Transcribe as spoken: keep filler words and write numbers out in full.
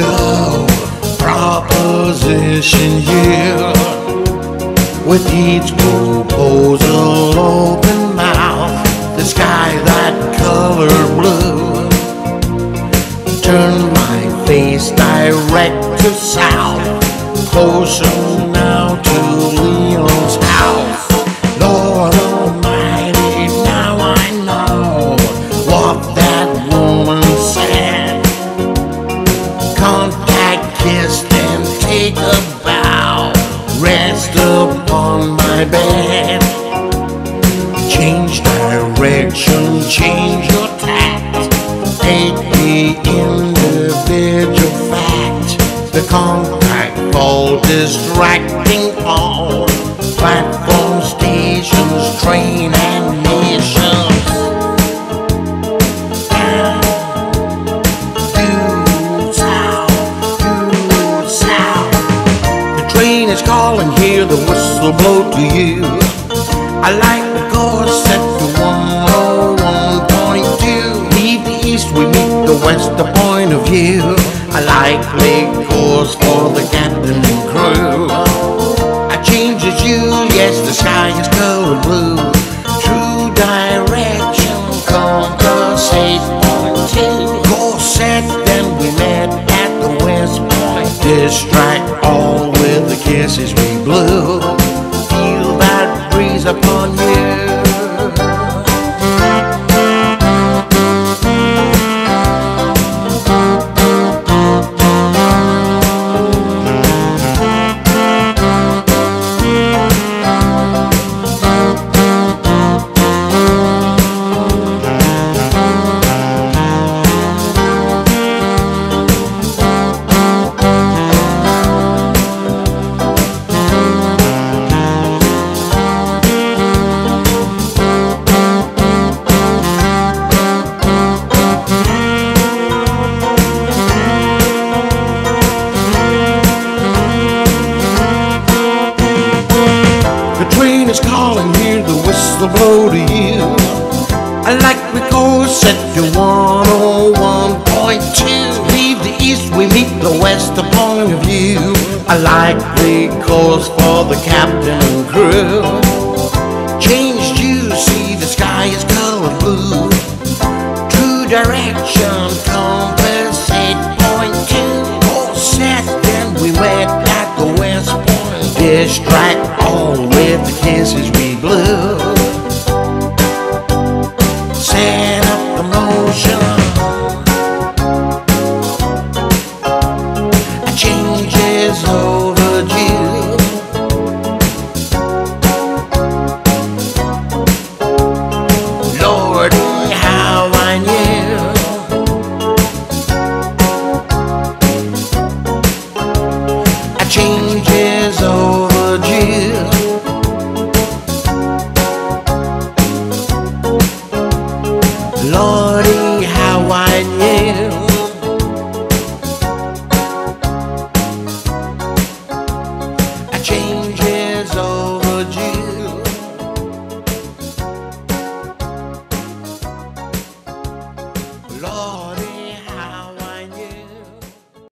go, proposition year. With each proposal open mouth, the sky that color blue. Turn my face direct to south, closer now to Leon's house. Lord Almighty, now I know what that woman said. Contact, kissed, and take a bow. Rest upon my bed. Change direction, change your tact. Take the individual fact. The contact fall, distracting all. Platform stations, train and nations. Down, due south, due south. The train is calling, hear the whistle blow to you. I like the course set to one oh one point two. Leave the east, we meet the west, the point of view. I like the course for the captain and crew. I change as you, yes, the sky is colored blue. True direction, compass eight point two. Course set, then we met at the west point. Distract all with the kisses we blew. Feel that breeze upon you. The train is calling, hear the whistle blow to you. I like the course set to one oh one point two. Leave the east, we meet the west, the point of view. I like the course for the captain and crew. Changed you, see the sky is colored blue. True direction, compass eight point two. Course set, then we met at the west point. Distract all